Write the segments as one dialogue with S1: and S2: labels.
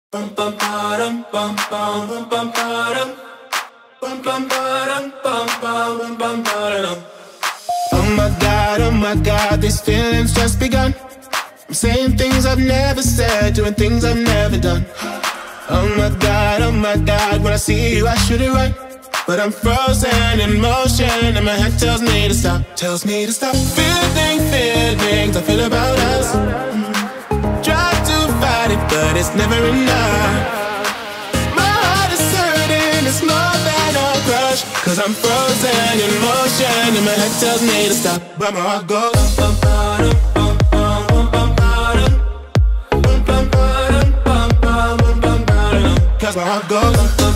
S1: Oh my God, these feelings just begun. I'm saying things I've never said, doing things I've never done. Oh my God, when I see you I should it right, but I'm frozen in motion and my head tells me to stop, feelings I feel about us. Try to fight it, but it's never enough. My heart is hurting, it's more than a crush, 'cause I'm frozen in motion and my head tells me to stop, but my heart goes 'cause my heart goes.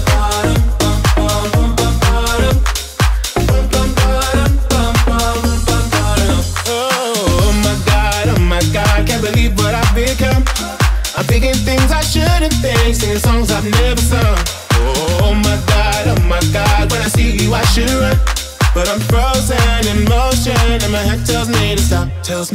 S1: Oh my God, can't believe what I've become. I'm thinking things I shouldn't think, singing songs I've never sung. Oh my God, when I see you I should run, but I'm frozen in motion and my head tells me to stop,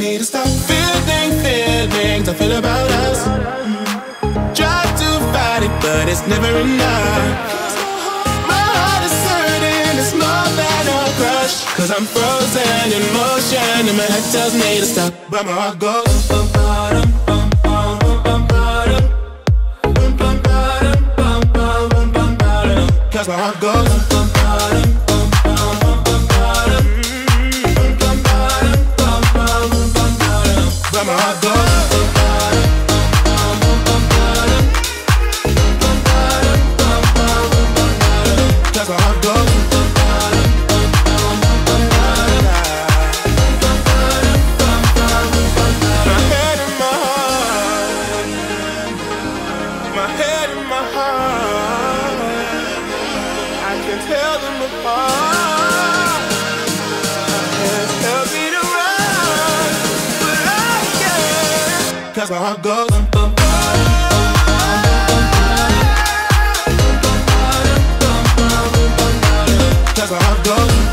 S1: feelings I feel about us. Try to fight it, but it's never enough. My heart is hurting, it's more than a crush, 'cause I'm frozen in motion and my head tells me to stop, but my heart goes 'cause my heart goes. But my heart goes. That's my heart goes. My head and my heart. My head and my heart. I can tell them apart. Can't help me to run, but I can't. 'Cause my heart goes. That's my heart goes.